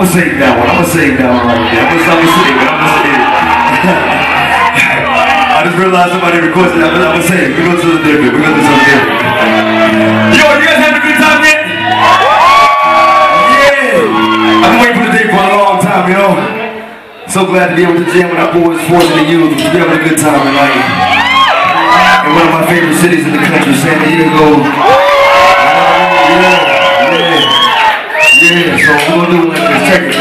save that one. I'm gonna save that one right there. I'm gonna save it. I just realized somebody requested that. I'm gonna save it. We're gonna do something different. We're gonna do something different. Yo, you guys having a good time yet? Yeah. I've been waiting for the day for a long time, you know. So glad to be able to jam with our boys, Force and the Youth. We're having a good time tonight. In one of my favorite cities in the country, San Diego. Yeah, so we're gonna do it like this. Check it.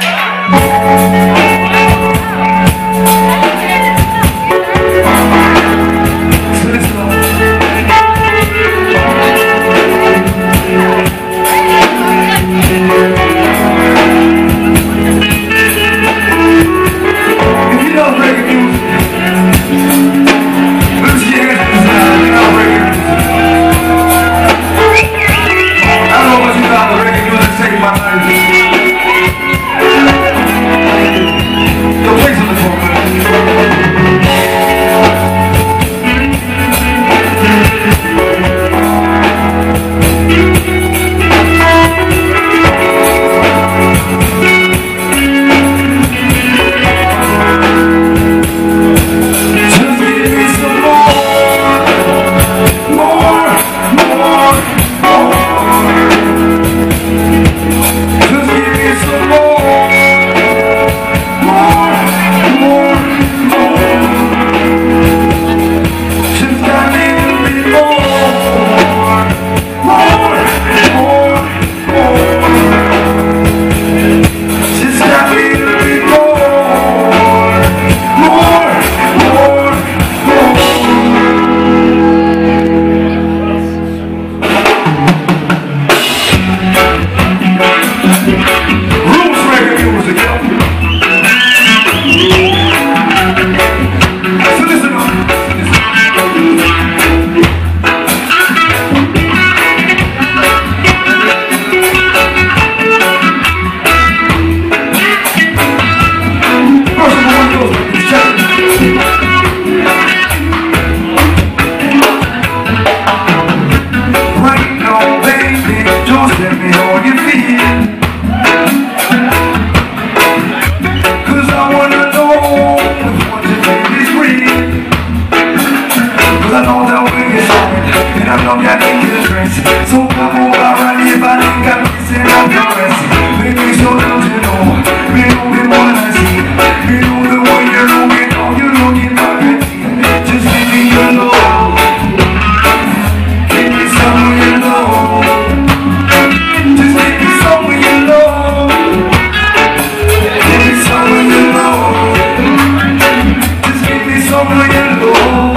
So come over right here, but I ain't got me sitting up your rest. Baby, so don't you know? We know the one I see. We know the one you're looking on. You're looking back at me. Just give me your love. Give me some of your love. Just give me some of your love. Give me some of your love. Just give me some of your love.